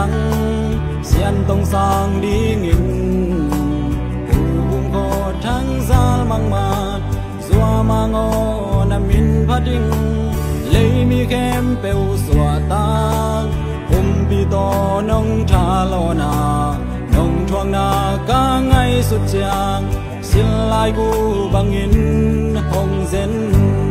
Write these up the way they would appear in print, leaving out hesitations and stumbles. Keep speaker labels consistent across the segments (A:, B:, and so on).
A: đắng xiên tông sang đi nghìn vùng có thắng ra mang mát doa mang o na min phát đinh lấy mi kem bèo xóa tang bi to nông trà lo na nông thoáng na cả ngày suốt chang xin lại gu bằng in hồng dân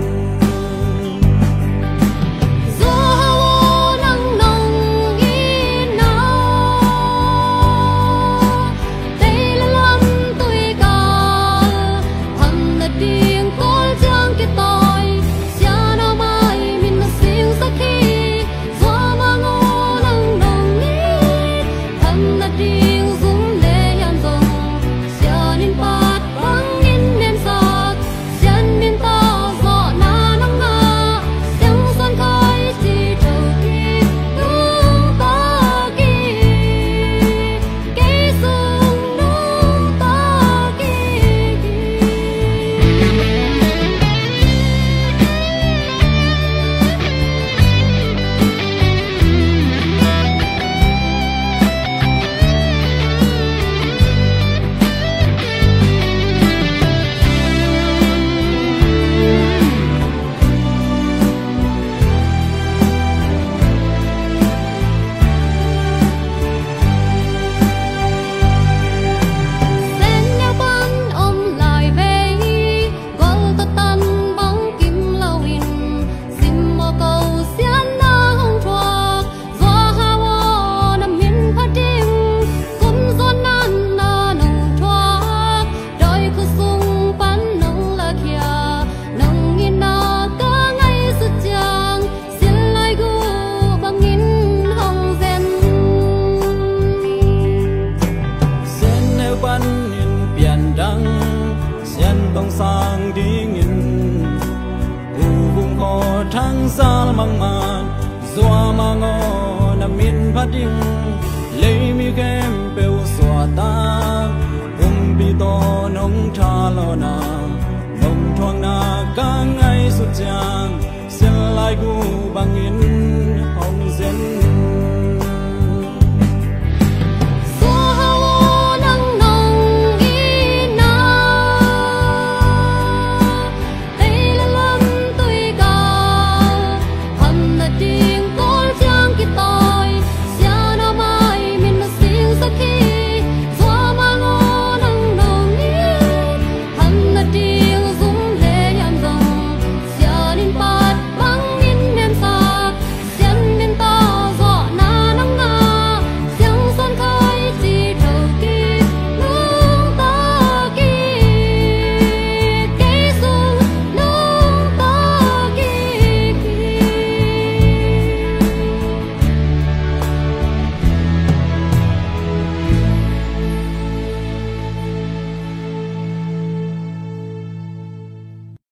A: tông sang đi nghìn vùng có thắng xa mang màn doa mang o na min phát đinh lấy mi kem bèo xóa ta bi to nông trà lo na nông thoáng na cả ngày suốt chang xin lại gu bằng in